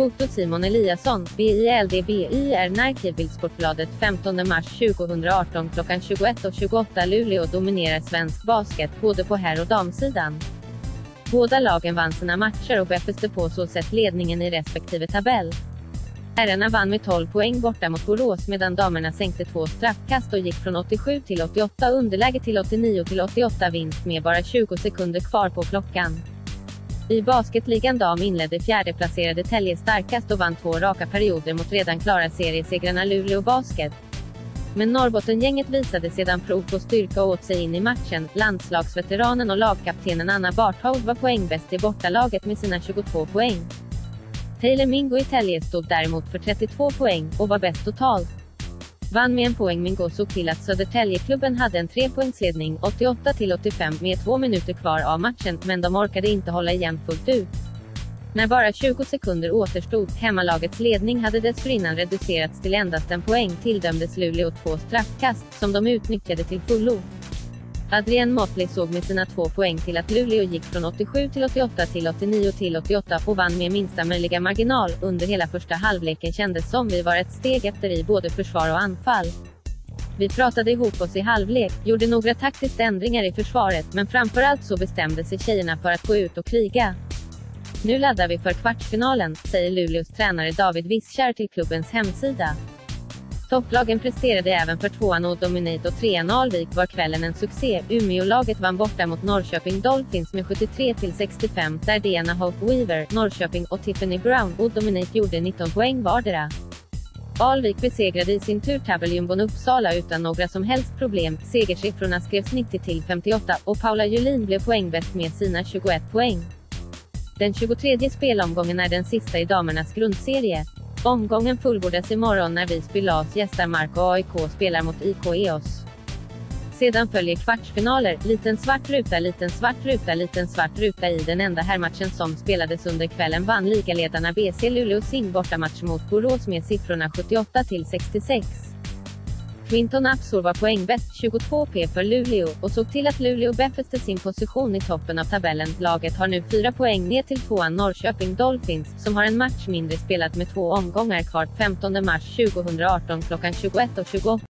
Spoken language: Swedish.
Foto Simon Eliasson, BILDBYR Nike Bildsportbladet 15 mars 2018 klockan 21:28 Luleå dominerar svensk basket både på herr- och damsidan. Båda lagen vann sina matcher och befäste på så sätt ledningen i respektive tabell. Herrarna vann med 12 poäng borta mot Borås medan damerna sänkte 2 straffkast och gick från 87 till 88 underläge till 89 till 88 vinst med bara 20 sekunder kvar på klockan. I basketligan dam inledde fjärdeplacerade Tälje starkast och vann 2 raka perioder mot redan klara seriesegrarna Luleå Basket. Men Norrbottengänget visade sedan prov på styrka och åt sig in i matchen. Landslagsveteranen och lagkaptenen Anna Barthold var poängbäst i bortalaget med sina 22 poäng. Taylor Mingo i Tälje stod däremot för 32 poäng och var bäst totalt. Vann med en poäng. Mingo såg till att Södertäljeklubben hade en 3-poängsledning 88-85 med 2 minuter kvar av matchen, men de orkade inte hålla igen fullt ut. När bara 20 sekunder återstod, hemmalagets ledning hade dessförinnan reducerats till endast en poäng, tildömdes Luleå 2 straffkast, som de utnyttjade till fullo. Adrienne Motley såg med sina 2 poäng till att Luleå gick från 87 till 88 till 89 till 88 och vann med minsta möjliga marginal. Under hela första halvleken kändes som vi var ett steg efter i både försvar och anfall. Vi pratade ihop oss i halvlek, gjorde några taktiska ändringar i försvaret, men framförallt så bestämde sig tjejerna för att gå ut och kriga. Nu laddar vi för kvartsfinalen, säger Luleås tränare David Wiskär till klubbens hemsida. Topplagen presterade även för 2an och Dominate och 3an Alvik var kvällen en succé. Umeålaget vann borta mot Norrköping Dolphins med 73-65 där Diana Hope Weaver, Norrköping och Tiffany Brown och Dominate gjorde 19 poäng vardera. Alvik besegrade i sin tur tabeljumbon Uppsala utan några som helst problem. Segersiffrorna skrevs 90-58 och Paula Julin blev poängbäst med sina 21 poäng. Den 23:e spelomgången är den sista i damernas grundserie. Omgången fullbordas imorgon när Visby Las gästar Mark och AIK spelar mot IK EOS. Sedan följer kvartsfinaler, liten svart ruta, liten svart ruta, liten svart ruta. I den enda herrmatchen som spelades under kvällen vann ligaledarna BC Luleå sin bortamatch mot Borås med siffrorna 78-66. Quinton Apsor var poängbäst 22p för Luleå och såg till att Luleå befäste sin position i toppen av tabellen. Laget har nu 4 poäng ner till 2an Norrköping Dolphins, som har en match mindre spelat med 2 omgångar kvar. 15 mars 2018 klockan 21:28.